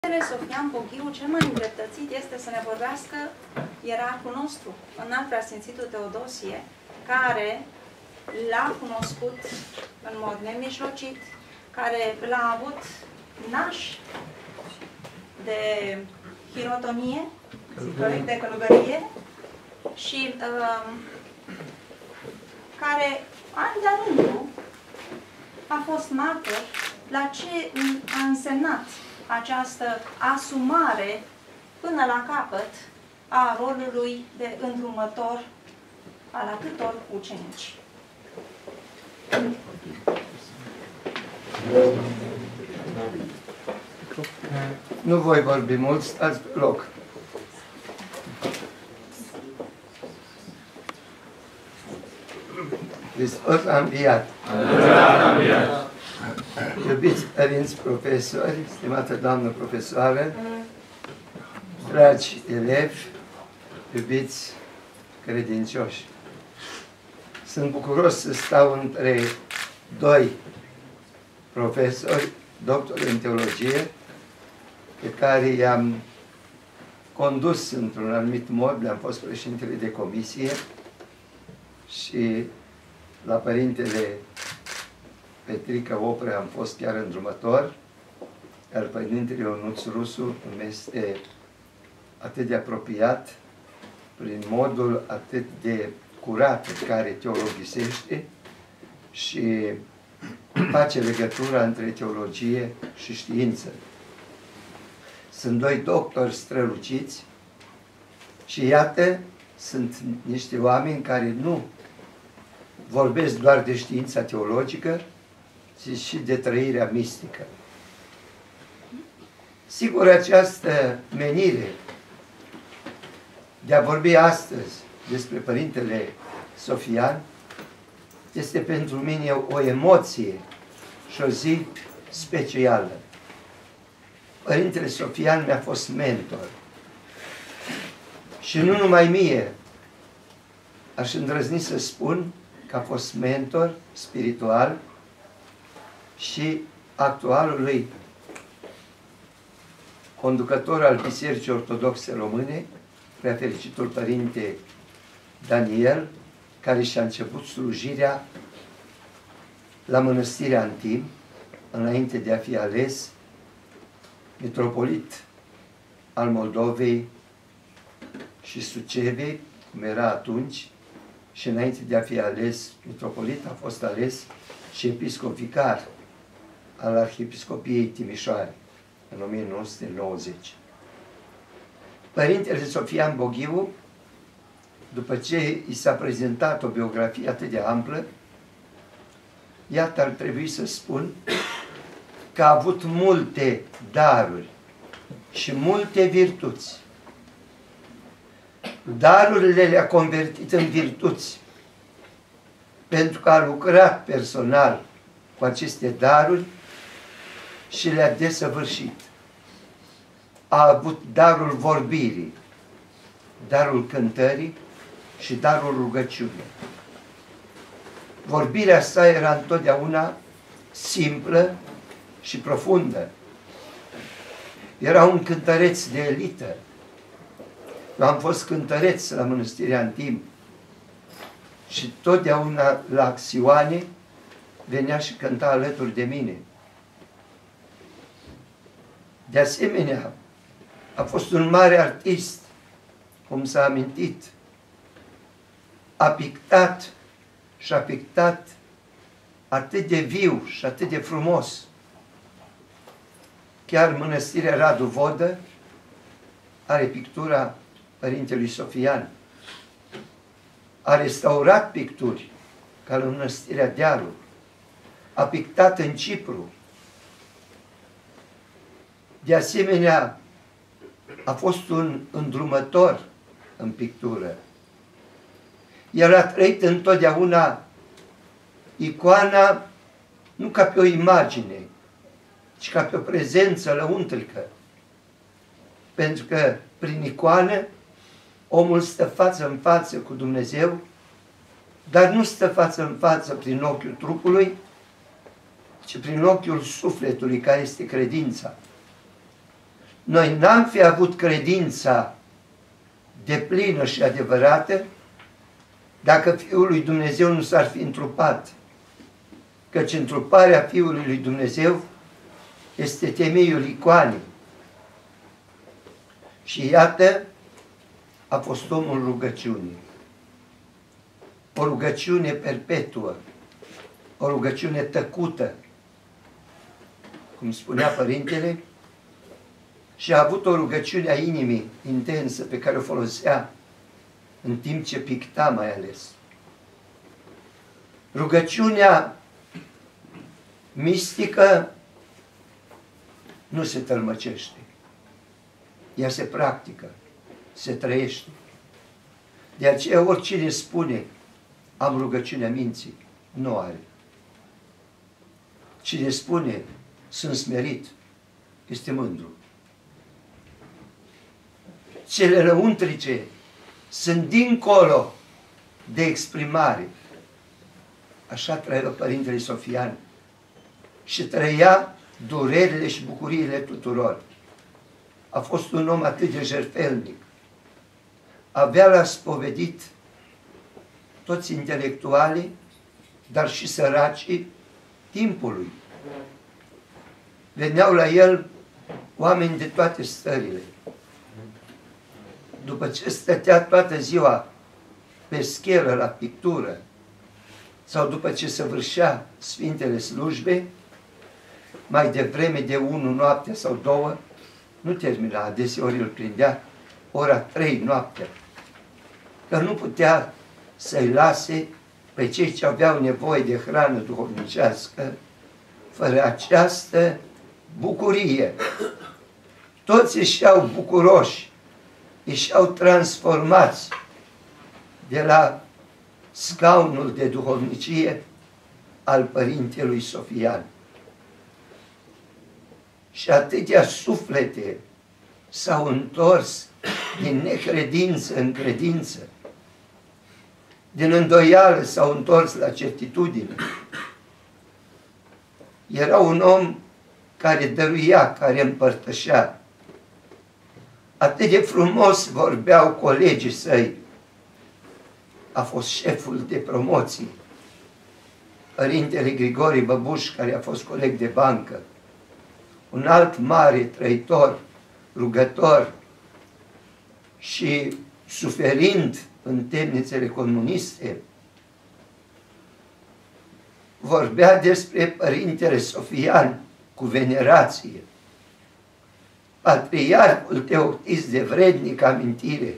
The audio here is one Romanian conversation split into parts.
Sofian Boghiu, cel mai îndreptățit este să ne vorbească ierarhul nostru, înalt preasfințitul Teodosie, care l-a cunoscut în mod nemijlocit, care l-a avut naș de hirotonie, de călugărie și care, an de-a rândul, a fost martor la ce a însemnat această asumare până la capăt a rolului de îndrumător al atâtor ucenici. Nu voi vorbi mult, stați pe loc. Hristos a înviat. Iubiți părinți profesori, stimată doamnă profesoară, dragi elevi, iubiți credincioși. Sunt bucuros să stau între doi profesori, doctori în teologie, pe care i-am condus într-un anumit mod, le-am fost președintele de comisie și la părintele Petrica Oprea am fost chiar îndrumător, iar părintele Ionuț Rusu îmi este atât de apropiat, prin modul atât de curat în care teologisește și face legătura între teologie și știință. Sunt doi doctori străluciți și iată, sunt niște oameni care nu vorbesc doar de știința teologică, ci și de trăirea mistică. Sigur, această menire de a vorbi astăzi despre Părintele Sofian este pentru mine o emoție și o zi specială. Părintele Sofian mi-a fost mentor. Și nu numai mie, aș îndrăzni să spun că a fost mentor spiritual și actualului conducător al Bisericii Ortodoxe Române, preafericitul Părinte Daniel, care și-a început slujirea la Mănăstirea Antim, înainte de a fi ales mitropolit al Moldovei și Sucevei, cum era atunci, și înainte de a fi ales mitropolit, a fost ales și episcop vicar al Arhiepiscopiei Timișoare, în 1990. Părintele Sofian Boghiu, după ce i s-a prezentat o biografie atât de amplă, iată, ar trebui să spun că a avut multe daruri și multe virtuți. Darurile le-a convertit în virtuți, pentru că a lucrat personal cu aceste daruri și le-a desăvârșit. A avut darul vorbirii, darul cântării și darul rugăciunii. Vorbirea sa era întotdeauna simplă și profundă. Era un cântăreț de elită. Eu am fost cântăreț la Mănăstirea Antim și totdeauna la acțioane venea și cânta alături de mine. De asemenea, a fost un mare artist, cum s-a amintit. A pictat și a pictat atât de viu și atât de frumos. Chiar Mănăstirea Radu Vodă are pictura Părintelui Sofian. A restaurat picturi, ca la Mănăstirea Dealul. A pictat în Cipru. De asemenea, a fost un îndrumător în pictură. El a trăit întotdeauna icoana nu ca pe o imagine, ci ca pe o prezență lăuntrică. Pentru că prin icoană omul stă față în față cu Dumnezeu, dar nu stă față în față prin ochiul trupului, ci prin ochiul sufletului, care este credința. noi n-am fi avut credința deplină și adevărată dacă Fiul lui Dumnezeu nu s-ar fi întrupat. Căci întruparea Fiului lui Dumnezeu este temeiul icoanei. Și iată, a fost omul rugăciunii. O rugăciune perpetuă, o rugăciune tăcută, cum spunea Părintele, și a avut o rugăciune a inimii intensă pe care o folosea în timp ce picta mai ales. Rugăciunea mistică nu se tălmăcește. Ea se practică, se trăiește. De aceea oricine spune am rugăciunea minții, nu are. Cine spune sunt smerit, este mândru. Cele lăuntrice sunt dincolo de exprimare. Așa trăia Părintele Sofian. Și trăia durerile și bucuriile tuturor. A fost un om atât de jertfelnic. Avea la spovedit toți intelectualii, dar și săracii timpului. Veneau la el oameni de toate stările. După ce stătea toată ziua pe schelă la pictură, sau după ce săvârșea Sfintele Slujbe, mai devreme de 1 noaptea sau 2, nu termina, adeseori îl prindea ora 3 noaptea, că nu putea să-i lase pe cei ce aveau nevoie de hrană duhovnicească, fără această bucurie. Toți ieșeau bucuroși, ieșeau transformați de la scaunul de duhovnicie al Părintelui Sofian. Și atâtea suflete s-au întors din necredință în credință, din îndoială s-au întors la certitudine. Era un om care dăruia, care împărtășea. Atât de frumos vorbeau colegii săi. A fost șeful de promoții. Părintele Grigore Băbuș, care a fost coleg de bancă. Un alt mare trăitor, rugător și suferind în temnițele comuniste, vorbea despre Părintele Sofian cu venerație. Patriarhul Teoctis, de vrednic amintire,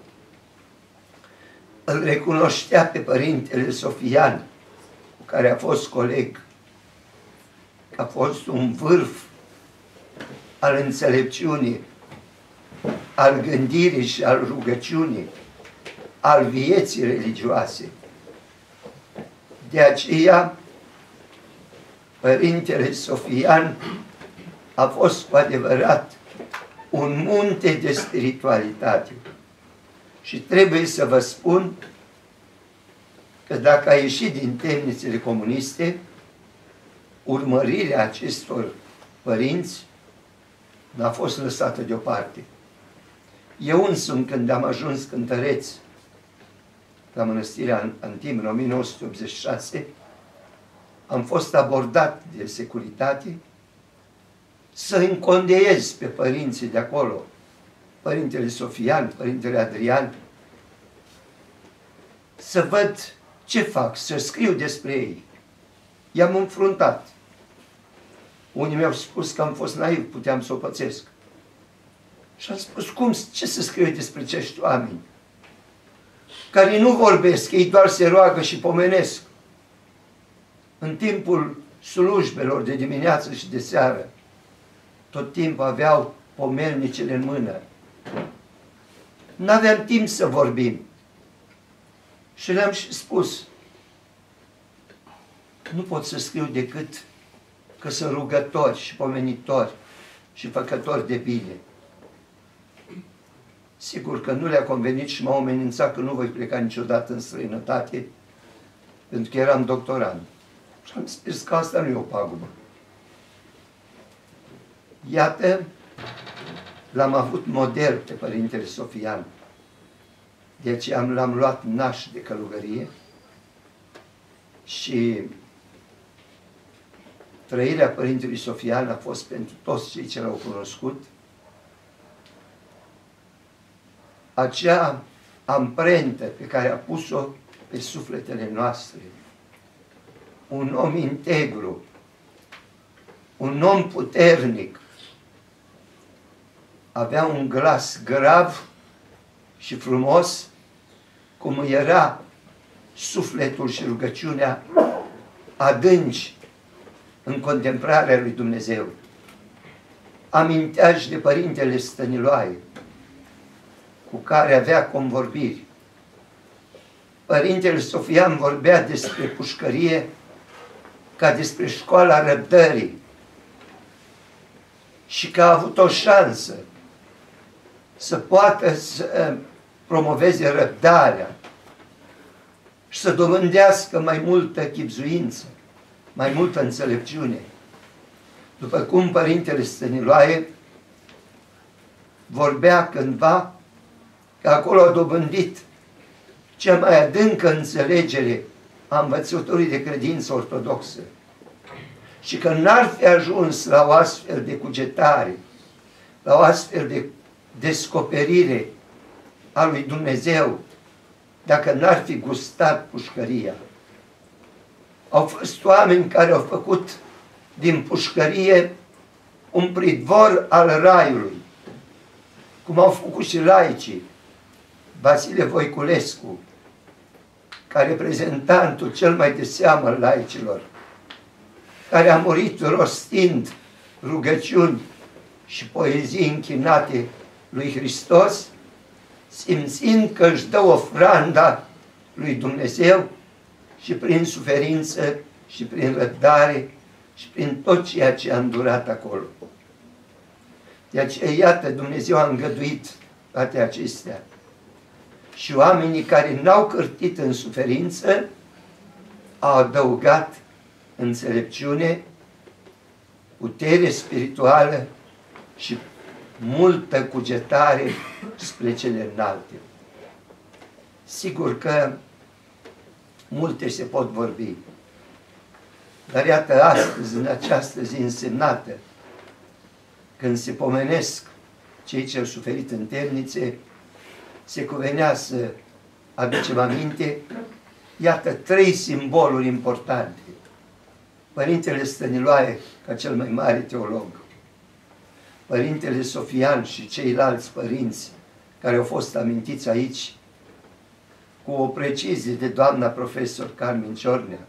îl recunoștea pe Părintele Sofian, cu care a fost coleg, a fost un vârf al înțelepciunii, al gândirii și al rugăciunii, al vieții religioase. De aceea, Părintele Sofian a fost cu adevărat un munte de spiritualitate. Și trebuie să vă spun că dacă a ieșit din temnițele comuniste, urmărirea acestor părinți n-a fost lăsată deoparte. Eu însumi, când am ajuns cântăreț la Mănăstirea Antim în 1986, am fost abordat de securitate să încondeiez pe părinții de acolo, Părintele Sofian, Părintele Adrian, să văd ce fac, să scriu despre ei. I-am înfruntat. Unii mi-au spus că am fost naiv, puteam să o pățesc. Și am spus, cum, ce să scriu despre acești oameni? Care nu vorbesc, ei doar se roagă și pomenesc. În timpul slujbelor de dimineață și de seară, tot timpul aveau pomelnicele în mână. N-aveam timp să vorbim. Și le-am și spus, nu pot să scriu decât că sunt rugători și pomenitori și făcători de bine. Sigur că nu le-a convenit și m-au amenințat că nu voi pleca niciodată în străinătate, pentru că eram doctorand. Și am spus că asta nu e o pagubă. Iată l-am avut model pe Părintele Sofian. De aceea l-am luat naș de călugărie și trăirea Părintelui Sofian a fost pentru toți cei ce l-au cunoscut acea amprentă pe care a pus-o pe sufletele noastre. Un om integru, un om puternic, avea un glas grav și frumos, cum era sufletul și rugăciunea adânci în contemplarea lui Dumnezeu. Amintea și de Părintele Stăniloae, cu care avea convorbiri. Părintele Sofian vorbea despre pușcărie ca despre școala răbdării și că a avut o șansă să poată să promoveze răbdarea și să dobândească mai multă chibzuință, mai multă înțelepciune. După cum Părintele Stăniloae vorbea cândva că acolo a dobândit cea mai adâncă înțelegere a învățăturii de credință ortodoxă și că n-ar fi ajuns la o astfel de cugetare, la o astfel de descoperire a lui Dumnezeu dacă n-ar fi gustat pușcăria. Au fost oameni care au făcut din pușcărie un pridvor al raiului, cum au făcut și laicii. Vasile Voiculescu, ca reprezentantul cel mai de seamă al laicilor, care a murit rostind rugăciuni și poezii închinate lui Hristos, simțind că își dă ofranda lui Dumnezeu și prin suferință și prin răbdare și prin tot ceea ce a îndurat acolo. De aceea, iată, Dumnezeu a îngăduit toate acestea. Și oamenii care n-au cârtit în suferință au adăugat înțelepciune, putere spirituală și multă cugetare spre cele înalte. Sigur că multe se pot vorbi, dar iată astăzi, în această zi însemnată, când se pomenesc cei ce au suferit în temnițe, se cuvenea să aducem aminte, iată, 3 simboluri importante. Părintele Stăniloae, ca cel mai mare teolog, Părintele Sofian și ceilalți părinți care au fost amintiți aici, cu o precizie de doamna profesor Carmen Ciornea,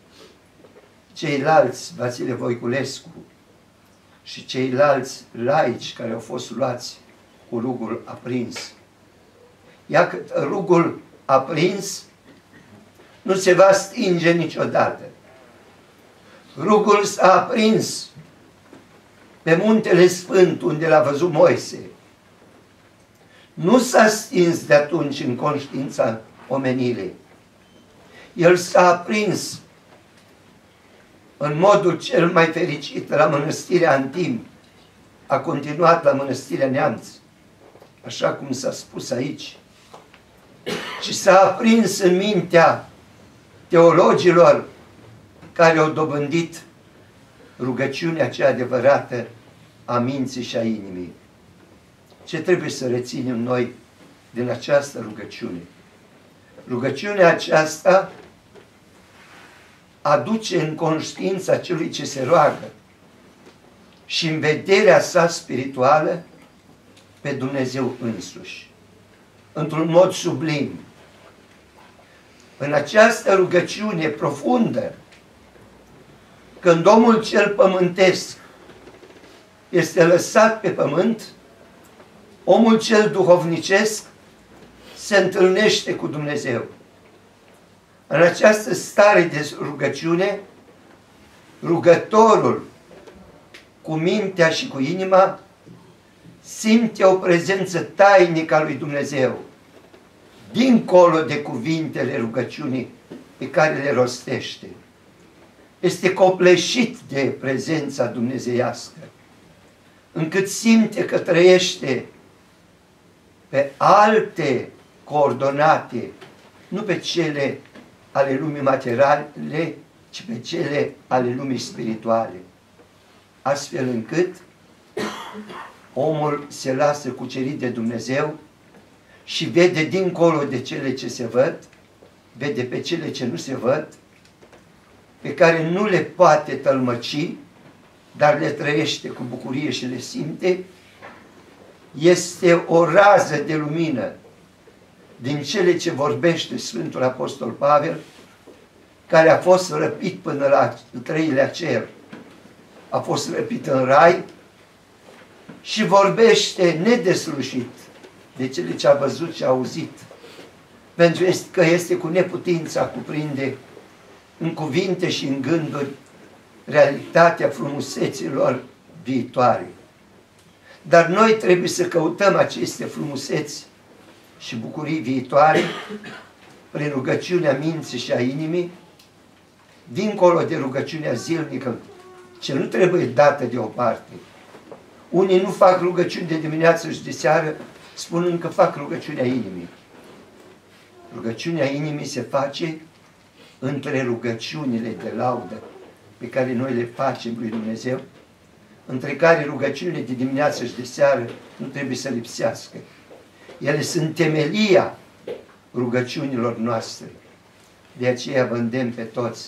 ceilalți Vasile Voiculescu și ceilalți laici care au fost luați cu rugul aprins. Iar rugul aprins nu se va stinge niciodată. Rugul s-a aprins pe Muntele Sfânt, unde l-a văzut Moise. Nu s-a stins de atunci în conștiința omenirii. El s-a aprins în modul cel mai fericit la Mănăstirea Antim. A continuat la Mănăstirea Neamț, așa cum s-a spus aici. Și s-a aprins în mintea teologilor care au dobândit rugăciunea cea adevărată a minții și a inimii. Ce trebuie să reținem noi din această rugăciune? Rugăciunea aceasta aduce în conștiința celui ce se roagă și în vederea sa spirituală pe Dumnezeu însuși, într-un mod sublim. În această rugăciune profundă, când omul cel pământesc este lăsat pe pământ, omul cel duhovnicesc se întâlnește cu Dumnezeu. În această stare de rugăciune, rugătorul cu mintea și cu inima simte o prezență tainică a lui Dumnezeu, dincolo de cuvintele rugăciunii pe care le rostește. Este copleșit de prezența dumnezeiască. încât simte că trăiește pe alte coordonate, nu pe cele ale lumii materiale, ci pe cele ale lumii spirituale. Astfel încât omul se lasă cucerit de Dumnezeu și vede dincolo de cele ce se văd, vede pe cele ce nu se văd, pe care nu le poate tălmăci, dar le trăiește cu bucurie și le simte. Este o rază de lumină din cele ce vorbește Sfântul Apostol Pavel, care a fost răpit până la al treilea cer. A fost răpit în rai și vorbește nedeslușit de cele ce a văzut și a auzit, pentru că este cu neputință a cuprinde în cuvinte și în gânduri realitatea frumuseților viitoare. Dar noi trebuie să căutăm aceste frumuseți și bucurii viitoare prin rugăciunea minții și a inimii, dincolo de rugăciunea zilnică, ce nu trebuie dată deoparte. Unii nu fac rugăciuni de dimineață și de seară, spunând că fac rugăciunea inimii. Rugăciunea inimii se face între rugăciunile de laudă pe care noi le facem lui Dumnezeu, între care rugăciunile de dimineață și de seară nu trebuie să lipsească. Ele sunt temelia rugăciunilor noastre. De aceea vă îndemn pe toți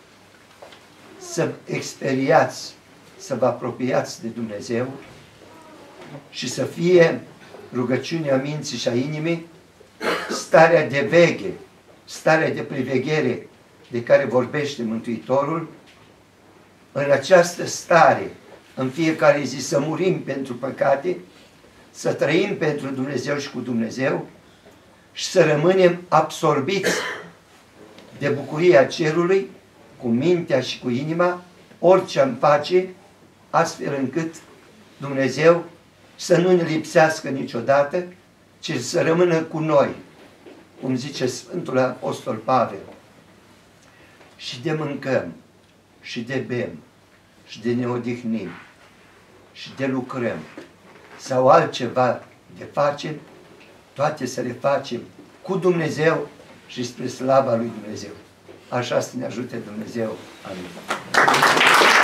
să experiați, să vă apropiați de Dumnezeu și să fie rugăciunea minții și a inimii starea de veghe, starea de priveghere de care vorbește Mântuitorul. În această stare, în fiecare zi, să murim pentru păcate, să trăim pentru Dumnezeu și cu Dumnezeu și să rămânem absorbiți de bucuria cerului, cu mintea și cu inima, orice am face, astfel încât Dumnezeu să nu ne lipsească niciodată, ci să rămână cu noi, cum zice Sfântul Apostol Pavel. Și de mâncăm, și de bem, și de ne odihnim, și de lucrăm, sau altceva de facem, toate să le facem cu Dumnezeu și spre slava lui Dumnezeu. Așa să ne ajute Dumnezeu. Amin.